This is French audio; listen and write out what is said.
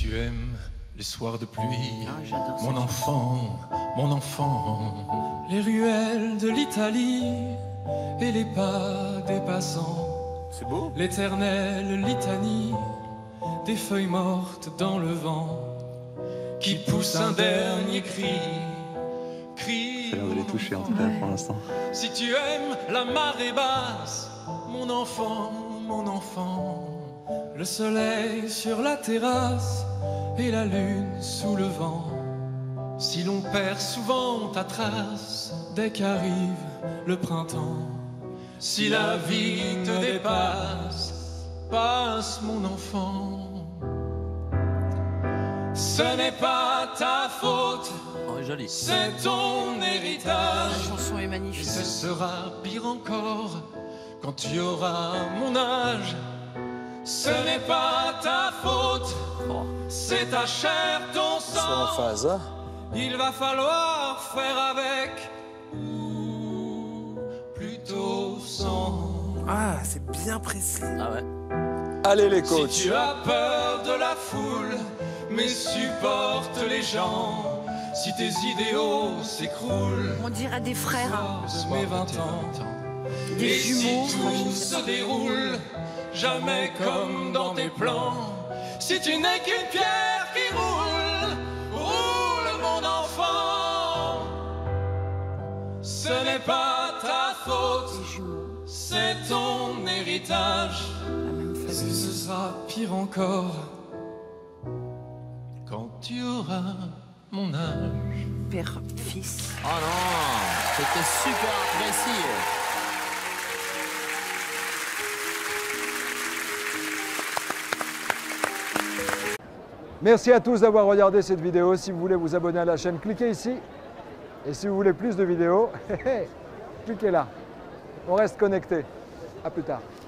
tu aimes les soirs de pluie, j'adore mon enfant, les ruelles de l'Italie et les pas des passants, C'est beau. l'éternelle litanie des feuilles mortes dans le vent qui pousse un dernier cri. Crie, Ça a l'air de les toucher en tout cas pour l'instant. si tu aimes la marée basse, mon enfant, le soleil sur la terrasse et la lune sous le vent. Si l'on perd souvent ta trace dès qu'arrive le printemps, si la vie te dépasse, passe mon enfant. Ce n'est pas ta faute, Oh, joli. c'est ton héritage. La chanson est Et magnifique. ce sera pire encore quand tu auras mon âge. Ce n'est pas ta faute, c'est ta chair, ton Ils sont en sang. phase. Hein. Il va falloir faire avec, ou plutôt sans. Ah, c'est bien précis. Ah ouais. Allez les Si coachs. tu as peur de la foule, mais supporte les gens. Si tes idéaux s'écroulent, On dirait des frères, de mes 20 ans. des Et jumeaux. si tout se déroule jamais comme dans tes plans, si tu n'es qu'une pierre qui roule, roule mon enfant. Ce n'est pas ta faute, Des jumeaux, c'est ton héritage. la même Et famille. ce sera pire encore quand tu auras mon âge. Père, fils. Oh non, c'était super précis. Merci à tous d'avoir regardé cette vidéo. Si vous voulez vous abonner à la chaîne, cliquez ici. Et si vous voulez plus de vidéos, cliquez là. On reste connecté. À plus tard.